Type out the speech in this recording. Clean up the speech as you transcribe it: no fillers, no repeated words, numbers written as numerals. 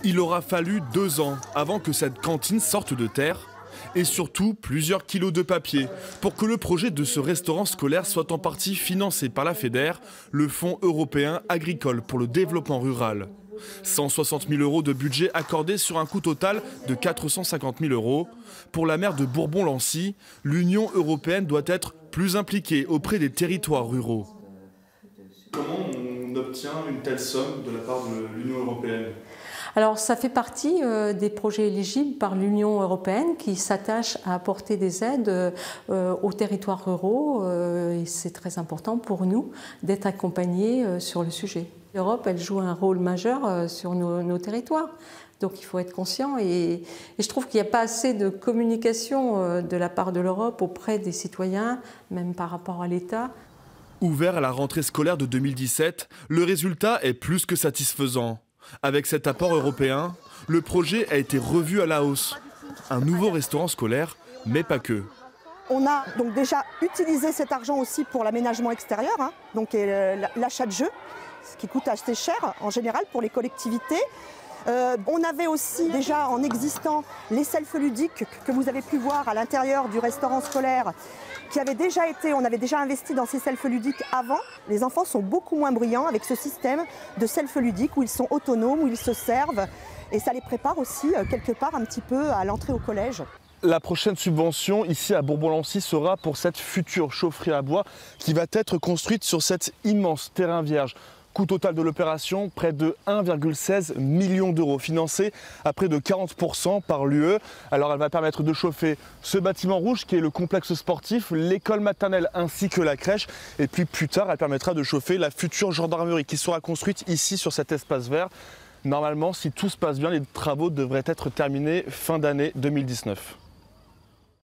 Il aura fallu 2 ans avant que cette cantine sorte de terre et surtout plusieurs kilos de papier pour que le projet de ce restaurant scolaire soit en partie financé par la FEDER, le Fonds européen agricole pour le développement rural. 160 000 € de budget accordé sur un coût total de 450 000 €. Pour la maire de Bourbon-Lancy, l'Union européenne doit être plus impliquée auprès des territoires ruraux. Comment on obtient une telle somme de la part de l'Union européenne ? Alors ça fait partie des projets éligibles par l'Union européenne qui s'attache à apporter des aides aux territoires ruraux et c'est très important pour nous d'être accompagnés sur le sujet. L'Europe, elle joue un rôle majeur sur nos territoires, donc il faut être conscient et je trouve qu'il n'y a pas assez de communication de la part de l'Europe auprès des citoyens, même par rapport à l'État. Ouvert à la rentrée scolaire de 2017, le résultat est plus que satisfaisant. Avec cet apport européen, le projet a été revu à la hausse. Un nouveau restaurant scolaire, mais pas que. On a donc déjà utilisé cet argent aussi pour l'aménagement extérieur, donc l'achat de jeux, ce qui coûte assez cher en général pour les collectivités. On avait aussi déjà en existant les selfs ludiques que vous avez pu voir à l'intérieur du restaurant scolaire qui avaient déjà été, on avait déjà investi dans ces selfs ludiques avant. Les enfants sont beaucoup moins bruyants avec ce système de selfs ludiques où ils sont autonomes, où ils se servent et ça les prépare aussi quelque part un petit peu à l'entrée au collège. La prochaine subvention ici à Bourbon-Lancy sera pour cette future chaufferie à bois qui va être construite sur cet immense terrain vierge. Coût total de l'opération, près de 1,16 million d'euros, financé à près de 40% par l'UE. Alors elle va permettre de chauffer ce bâtiment rouge qui est le complexe sportif, l'école maternelle ainsi que la crèche. Et puis plus tard, elle permettra de chauffer la future gendarmerie qui sera construite ici sur cet espace vert. Normalement, si tout se passe bien, les travaux devraient être terminés fin d'année 2019.